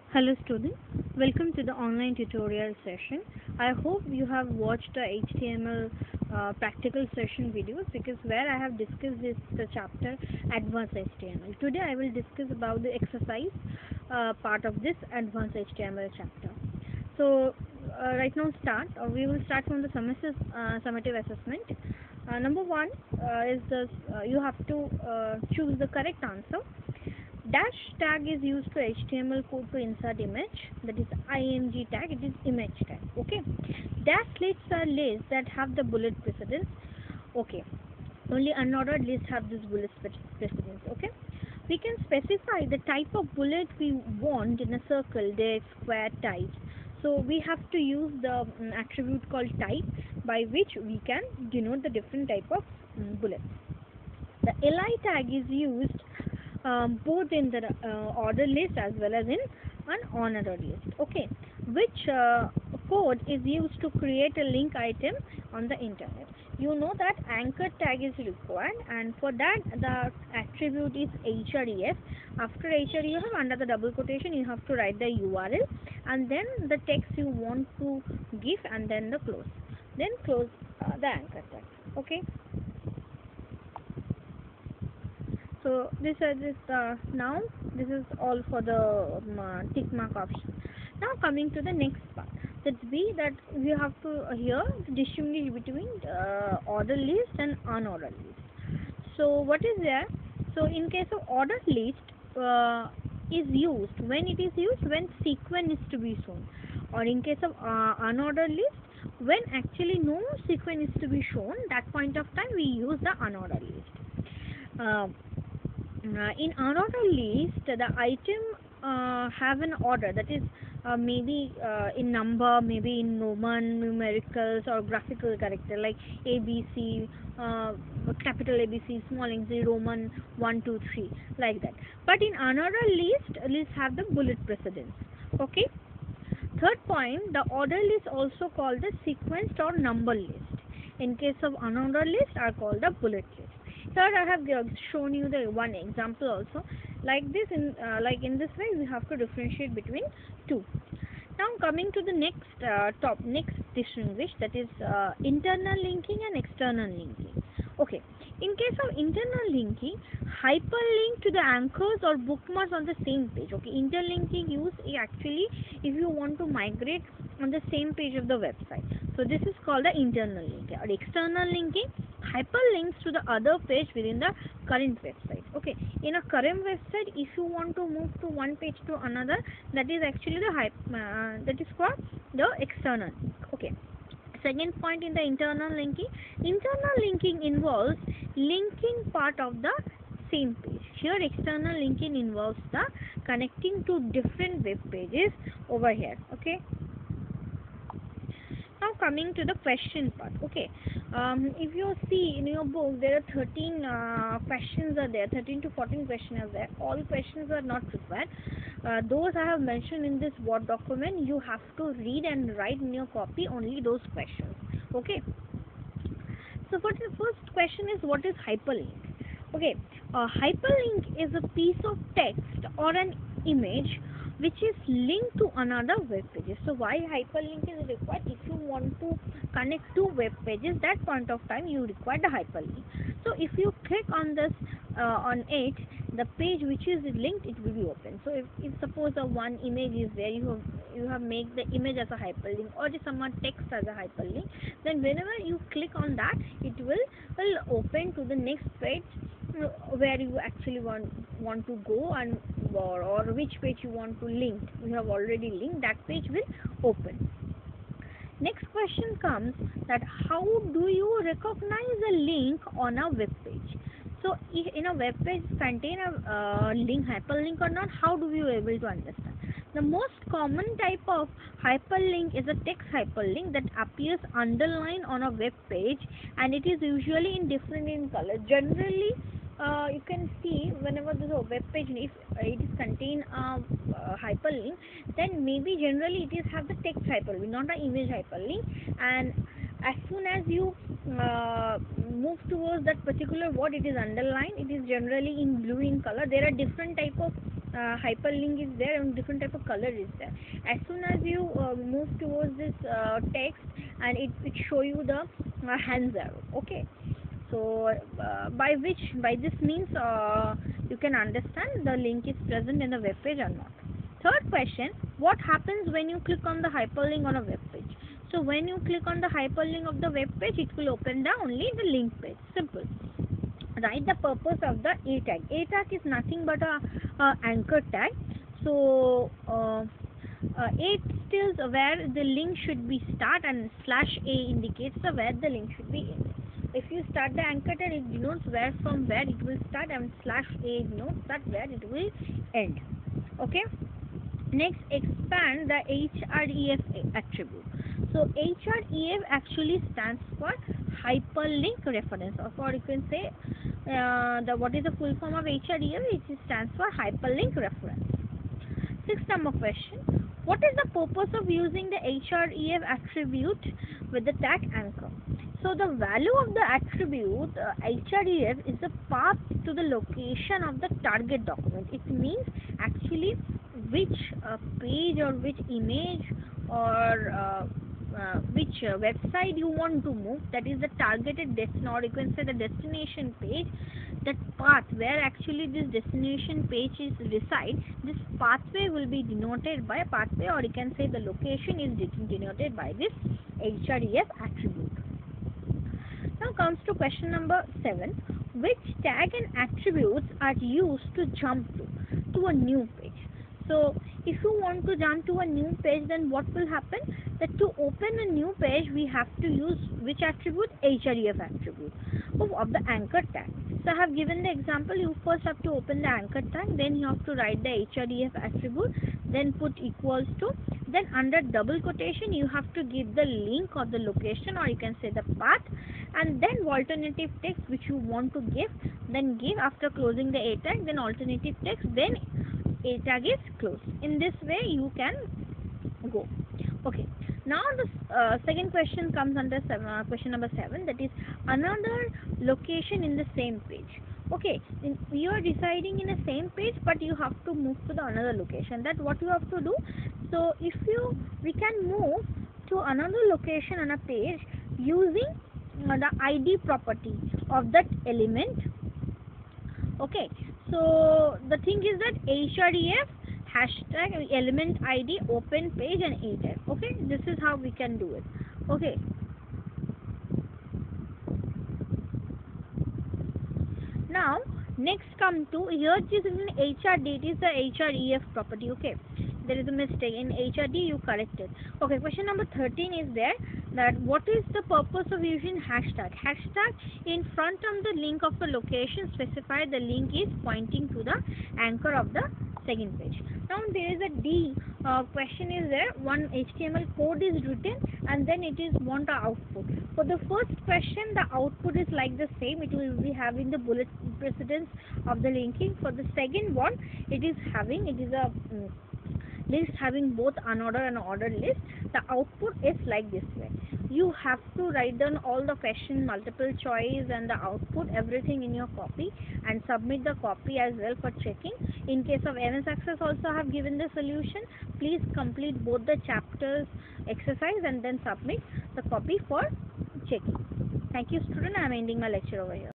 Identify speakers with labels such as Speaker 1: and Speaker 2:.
Speaker 1: Hello students, welcome to the online tutorial session. I hope you have watched the HTML practical session videos because where I have discussed this the chapter advanced HTML. Today I will discuss about the exercise part of this advanced HTML chapter. So right now we will start from the summative assessment. Number one is you have to choose the correct answer. Dash tag is used to HTML code to insert image, that is img tag, it is image tag. Okay. Dash lists are lists that have the bullet precedence. Okay. Only unordered lists have this bullet precedence. Okay. We can specify the type of bullet we want in a circle, there square types. So we have to use the attribute called type by which we can denote the different type of bullets. The li tag is used both in the order list as well as in an unordered list. Okay, which code is used to create a link item on the internet. You know that anchor tag is required, and for that the attribute is href. After href, under the double quotation, you have to write the URL and then the text you want to give, and then the close. Then close the anchor tag. Okay. So this is now this is all for the tick mark option. Now coming to the next part, that's B, that we have to here distinguish between order list and unordered list. So what is there? So in case of ordered list is used when it is used when sequence is to be shown, or in case of unordered list when actually no sequence is to be shown. That point of time we use the unordered list. In unordered list, the item have an order, that is maybe in number, maybe in Roman numericals or graphical character like ABC, capital ABC, small ABC, Roman 1, 2, 3, like that. But in unordered lists have the bullet precedence. Okay. Third point, the order list also called the sequenced or number list. In case of unordered list are called the bullet list. Here I have shown you the one example also. Like this, in this way, we have to differentiate between two. Now coming to the next distinguish, that is internal linking and external linking. Okay. In case of internal linking, hyperlink to the anchors or bookmarks on the same page. Okay. Interlinking use actually if you want to migrate on the same page of the website. So this is called the internal linking. Or external linking, hyperlinks to the other page within the current website. Okay. In a current website, if you want to move to one page to another, that is actually the that is called the external link. Okay. Second point in the internal linking involves linking part of the same page. Here external linking involves the connecting to different web pages over here. Okay. Now coming to the question part. Okay, if you see in your book, there are 13 questions are there, 13 to 14 questions are there. All questions are not required. Those I have mentioned in this Word document. You have to read and write in your copy only those questions. Okay. So for the first question is, what is hyperlink? Okay, a hyperlink is a piece of text or an image which is linked to another web page. So why hyperlink is required? If you want to connect two web pages, that point of time you require the hyperlink. So if you click on this on it, the page which is linked, it will be open. So if suppose a one image is there, you have made the image as a hyperlink or just some text as a hyperlink, then whenever you click on that, it will open to the next page where you actually want to go, and or which page you want to link. You have already linked, that page will open. Next question comes that how do you recognize a link on a web page? So if in a web page contain a link, hyperlink or not, how do you able to understand? The most common type of hyperlink is a text hyperlink that appears underlined on a web page, and it is usually in different in color. Generally, you can see whenever there's a web page, if it is contain a hyperlink, then maybe generally it is have the text hyperlink, not an image hyperlink. And as soon as you move towards that particular word, it is underlined, it is generally in blue in color. There are different type of hyperlink is there and different type of color is there. As soon as you move towards this text, and it show you the hands arrow. Okay, so by this means you can understand the link is present in the web page or not. Third question, what happens when you click on the hyperlink on a web page? So when you click on the hyperlink of the web page, it will open the only the link page. Simple. Write the purpose of the A tag. A tag is nothing but a anchor tag. So A tells where the link should be start, and /A indicates the where the link should be end. If you start the anchor tag, it denotes where from where it will start, and /A denotes that where it will end. Okay. Next, expand the href attribute. So href actually stands for hyperlink reference, or you can say what is the full form of href? It stands for hyperlink reference. Sixth number question, what is the purpose of using the href attribute with the tag anchor? So the value of the attribute href is the path to the location of the target document. It means actually which page or which image or which website you want to move, that is the targeted destination, or you can say the destination page. That path where actually this destination page is reside, this pathway will be denoted by pathway, or you can say the location is denoted by this href attribute. Now comes to question number 7. Which tag and attributes are used to jump to a new page? So if you want to jump to a new page, then what will happen? That to open a new page, we have to use which attribute? href attribute of the anchor tag. So I have given the example. You first have to open the anchor tag, then you have to write the href attribute, then put equals to, then under double quotation you have to give the link or the location, or you can say the path, and then alternative text which you want to give, then give after closing the a tag, then alternative text, then a tag is closed. In this way you can go. Okay, now the second question comes under question number 7, that is another location in the same page. Okay, you are residing in the same page, but you have to move to the another location. That what you have to do? So if we can move to another location on a page using the id property of that element. Okay, so the thing is that href hashtag element id open page and a tag. Okay, this is how we can do it. Okay, now next come to here, this is in hrd, it is the href property. Okay, there is a mistake in hrd, you correct it. Okay, question number 13 is there, that what is the purpose of using hashtag? Hashtag in front of the link of the location specify the link is pointing to the anchor of the second page. Now there is a D question is there, one HTML code is written and then it is want the output. For the first question, the output is like the same, it will be having the bullet precedence of the linking. For the second one, it is a list having both unordered and ordered list. The output is like this way. You have to write down all the question, multiple choice and the output, everything in your copy, and submit the copy as well for checking. In case of MS Access also I have given the solution. Please complete both the chapters exercise and then submit the copy for checking. Thank you student, I am ending my lecture over here.